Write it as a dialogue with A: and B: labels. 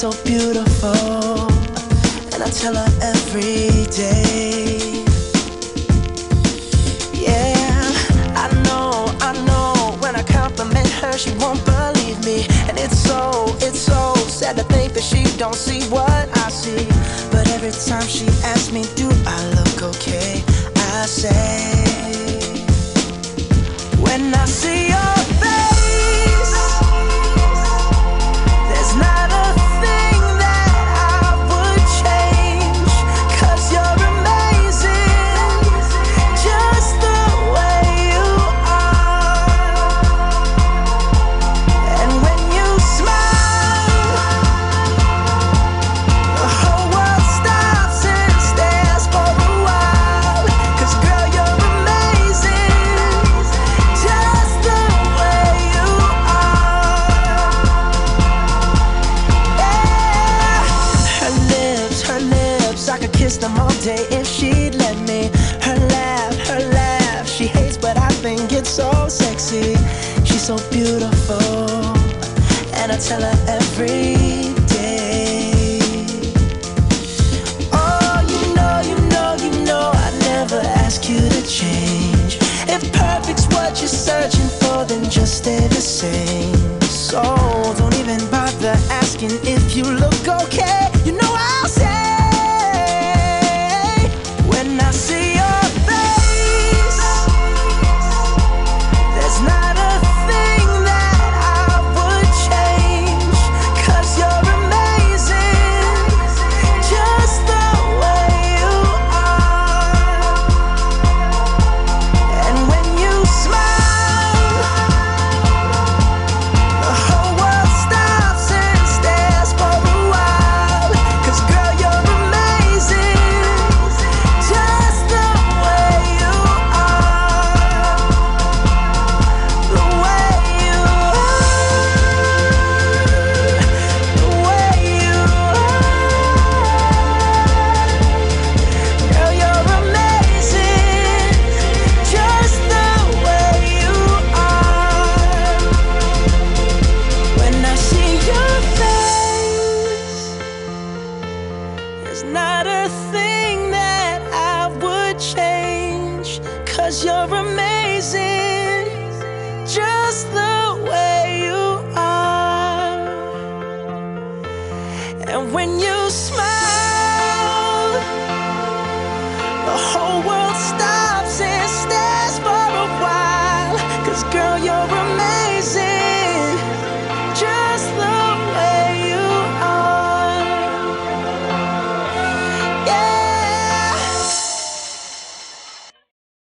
A: so beautiful, and I tell her every day. Yeah, I know, when I compliment her, she won't believe me. And it's so sad to think that she don't see what I see. But every time she asks me, do I look okay, I say, when I see your face, there's not a thing that I would change, 'cause you're amazing, just the way you are. And when you smile, the whole world stops and stares for a while. 'Cause girl, you're amazing, just the way you are. Yeah. Her lips, I could kiss them all day if she'd let me. Her laugh, she hates, but I think it's so sexy. She's so beautiful, and I tell her every day. Oh, you know, I never ask you to change. If perfect's what you're searching for, then just stay the same. So don't even bother asking if you look okay. You know I'll say, when I see your face, there's not a thing that I would change, 'cause you're amazing, just the way you are. And when you smile, the whole world stops and stares for a while. 'Cause girl, you're amazing, just the way you are. The way you are, the way you are. Girl, you're amazing, just the way you are. When I see your face, there's not a thing that I would change, 'cause you're amazing, just the